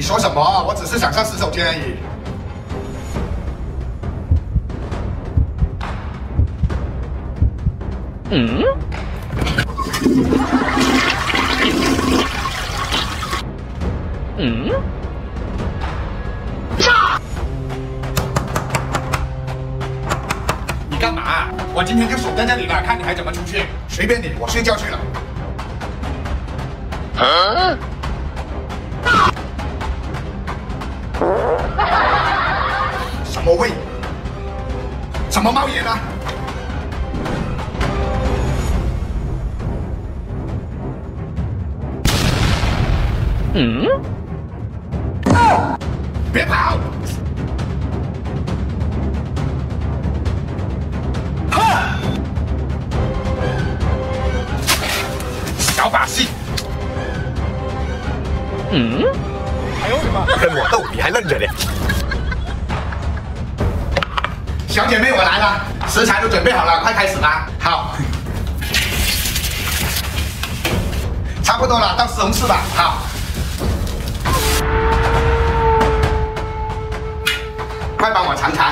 说什么？我只是想上洗手间而已。嗯？嗯？你干嘛？我今天就守在这里了，看你还怎么出去。随便你，我睡觉去了。啊？什么味？怎么冒烟啊？嗯？别跑！哈！小把戏。嗯？哎呦我的妈！跟我斗，你还愣着呢？小姐妹，我来了，食材都准备好了，快开始吧。好，差不多了，到西红柿吧。好，快帮我尝尝。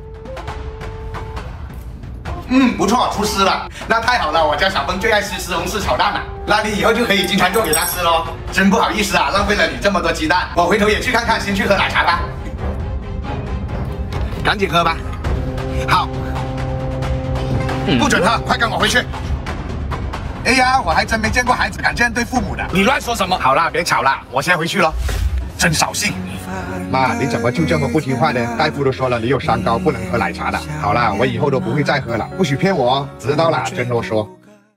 不错，出丝了，那太好了，我家小峰最爱吃西红柿炒蛋了，那你以后就可以经常做给他吃喽。真不好意思啊，浪费了你这么多鸡蛋，我回头也去看看，先去喝奶茶吧。赶紧喝吧。好，不准喝，快跟我回去。哎呀，我还真没见过孩子敢这样对父母的。你乱说什么？好啦，别吵啦，我先回去了。真扫兴。妈，你怎么就这么不听话呢？大夫都说了，你有三高，不能喝奶茶的。好啦，我以后都不会再喝了，不许骗我哦。知道了，真啰嗦。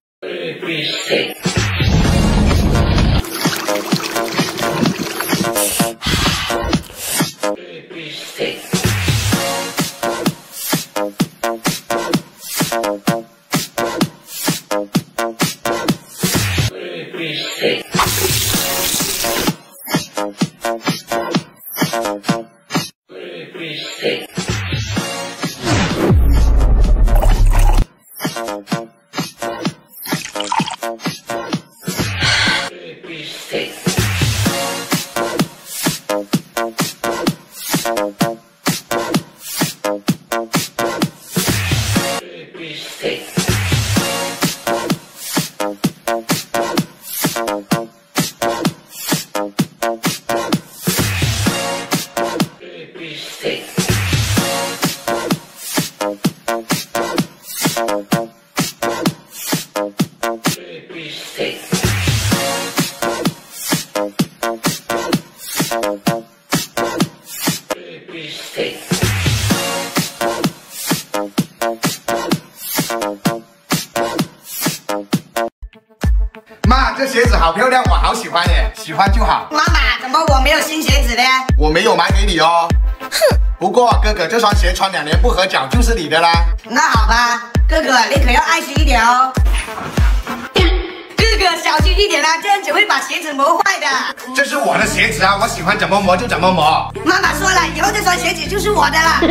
妈，这鞋子好漂亮，我好喜欢耶！喜欢就好。 妈妈，怎么我没有新鞋子呢？ 我没有买给你哦。哼！不过哥哥，这双鞋穿2年不合脚就是你的啦。 那好吧，哥哥你可要爱惜一点哦。哥哥小心一点啦，这样子会把鞋子磨坏的。 这是我的鞋子啊，我喜欢怎么磨就怎么磨。 妈妈说了，以后这双鞋子就是我的啦。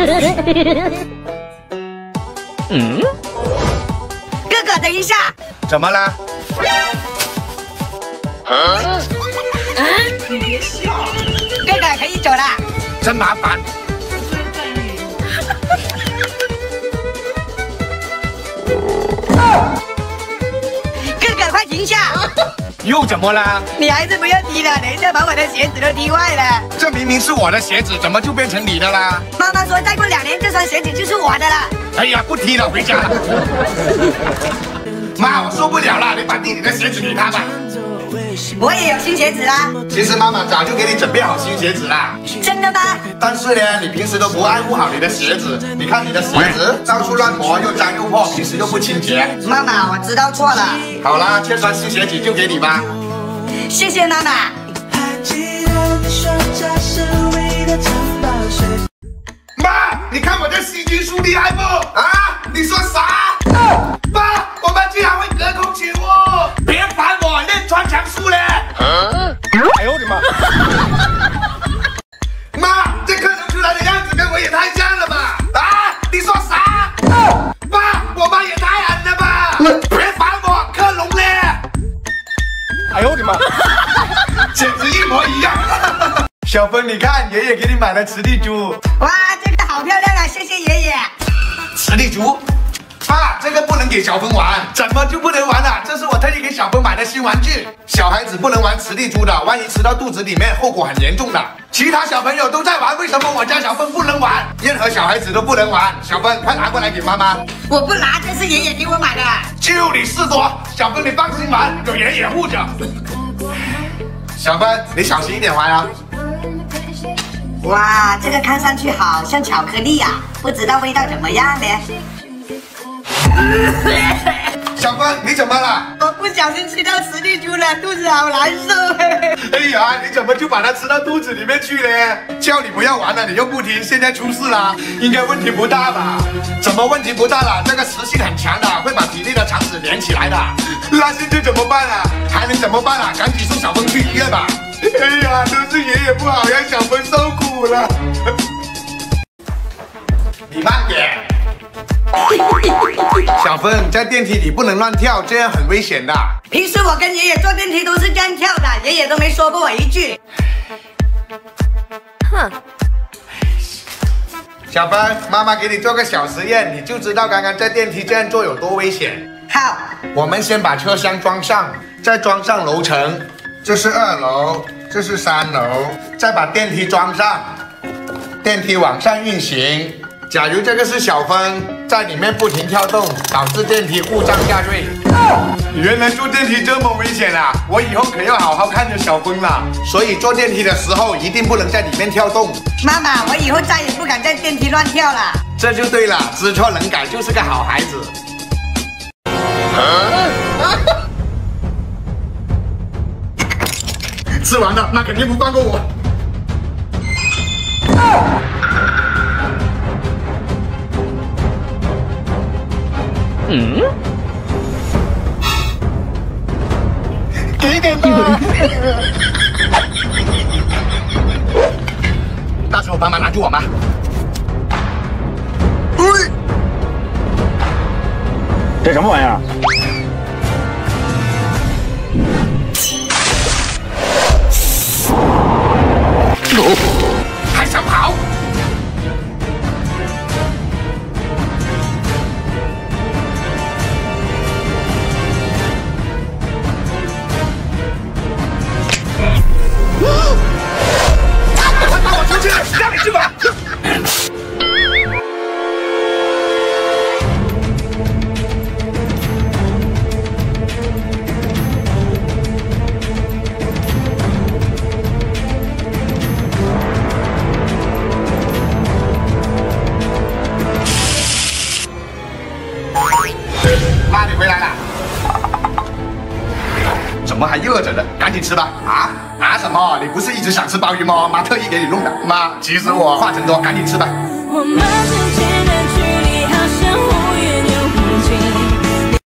嗯？哥哥，等一下。 怎么了？ 你别笑。哥哥可以走了。 真麻烦。 哥哥快停下！ 又怎么了？ 你还是不要踢了，等一下把我的鞋子都踢坏了。 这明明是我的鞋子，怎么就变成你的啦？ 妈妈说再过2年这双鞋子就是我的了。 哎呀，不踢了，回家了。妈，我受不了了，你把弟弟的鞋子给他吧。 我也有新鞋子啦。 其实妈妈早就给你准备好新鞋子啦。 真的吗？ 但是呢，你平时都不爱护好你的鞋子，你看你的鞋子到处乱磨，又脏又破，平时又不清洁。 妈妈，我知道错了。 好啦，这双新鞋子就给你吧。 谢谢妈妈。 妈，你看我这吸金术厉害不？啊？你说啥？爸，我们居然会隔空取物！别烦我，练穿墙术嘞！哎呦我的妈！妈，这克隆出来的样子跟我也太像了吧？啊？你说啥？爸，我妈也太狠了吧！别烦我，克隆嘞！哎呦我的妈！简直一模一样！ 小芬，你看，爷爷给你买了磁力珠。 哇，这个好漂亮啊！谢谢爷爷。 磁力珠。 爸，这个不能给小芬玩，怎么就不能玩了？这是我特意给小芬买的新玩具。小孩子不能玩磁力珠的，万一吃到肚子里面，后果很严重的。其他小朋友都在玩，为什么我家小芬不能玩？任何小孩子都不能玩。小芬，快拿过来给妈妈。 我不拿，这是爷爷给我买的。 就你事多，小芬你放心玩，有爷爷护着。小芬，你小心一点玩啊。 哇，这个看上去好像巧克力呀，不知道味道怎么样呢？ 小芬，你怎么了？ 我不小心吃到磁力珠了，肚子好难受。 哎呀，你怎么就把它吃到肚子里面去呢？叫你不要玩了，你又不听，现在出事了，应该问题不大吧？怎么问题不大了？这个磁性很强的，会把体内的肠子连起来的。那现在怎么办啊？还能怎么办啊？赶紧送小芬去医院吧。哎呀，都是爷爷不好，让小芬受苦了。你慢点。 小芬，在电梯里不能乱跳，这样很危险的。 平时我跟爷爷坐电梯都是这样跳的，爷爷都没说过我一句。哼。 小芬，妈妈给你做个小实验，你就知道刚刚在电梯这样做有多危险。 好， 我们先把车厢装上，再装上楼层。这是2楼，这是3楼，再把电梯装上，电梯往上运行。 假如这个是小芬，在里面不停跳动，导致电梯故障下坠。原来坐电梯这么危险啊！我以后可要好好看着小芬了。所以坐电梯的时候一定不能在里面跳动。 妈妈，我以后再也不敢在电梯乱跳了。 这就对了，知错能改就是个好孩子。吃完了，那肯定不放过我。给点吧！大手帮忙拿住我吗？ 这什么玩意儿？ 还想跑？让你去吧。妈，你回来了。怎么还热着呢？赶紧吃吧！啊什么？你不是一直想吃鲍鱼吗？妈特意给你弄的。妈，其实我话真多，赶紧吃吧。 我们之间的距离好像忽远又忽近。